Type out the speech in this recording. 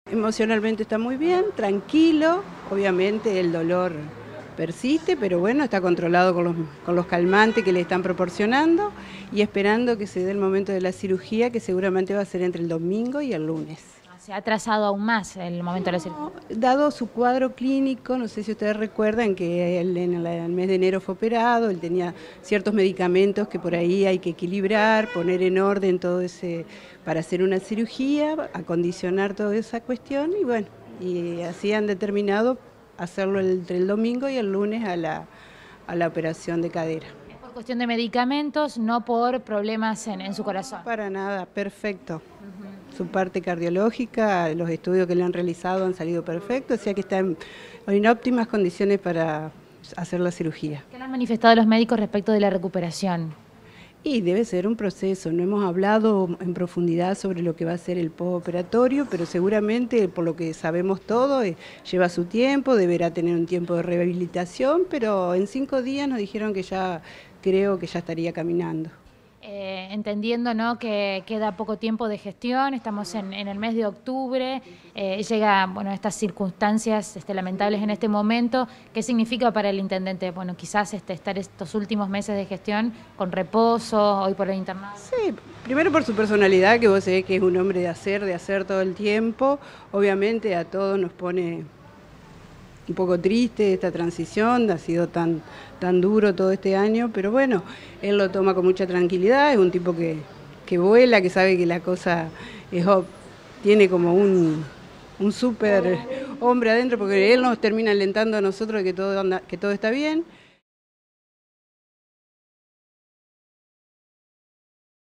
Emocionalmente está muy bien, tranquilo, obviamente el dolor persiste, pero bueno, está controlado con los calmantes que le están proporcionando y esperando que se dé el momento de la cirugía, que seguramente va a ser entre el domingo y el lunes. Se ha atrasado aún más el momento de la cirugía. Dado su cuadro clínico, no sé si ustedes recuerdan que él en el mes de enero fue operado, él tenía ciertos medicamentos que por ahí hay que equilibrar, poner en orden todo ese, para hacer una cirugía, acondicionar toda esa cuestión y bueno, y así han determinado hacerlo entre el domingo y el lunes a la operación de cadera. Es por cuestión de medicamentos, no por problemas en su corazón. Para nada, perfecto. Su parte cardiológica, los estudios que le han realizado han salido perfectos, o sea que está en óptimas condiciones para hacer la cirugía. ¿Qué le han manifestado los médicos respecto de la recuperación? Y debe ser un proceso, no hemos hablado en profundidad sobre lo que va a ser el postoperatorio, pero seguramente, por lo que sabemos todo, lleva su tiempo, deberá tener un tiempo de rehabilitación, pero en 5 días nos dijeron que ya, creo que ya estaría caminando. Entendiendo, ¿no?, que queda poco tiempo de gestión, estamos en el mes de octubre, llega, bueno, estas circunstancias lamentables en este momento. ¿Qué significa para el intendente? Bueno, quizás estar estos últimos meses de gestión con reposo, hoy por el internado. Sí, primero por su personalidad, que vos sabés que es un hombre de hacer todo el tiempo. Obviamente a todos nos pone un poco triste esta transición, ha sido tan duro todo este año, pero bueno, él lo toma con mucha tranquilidad, es un tipo que vuela, que sabe que la cosa tiene como un súper hombre adentro, porque él nos termina alentando a nosotros de que todo está bien.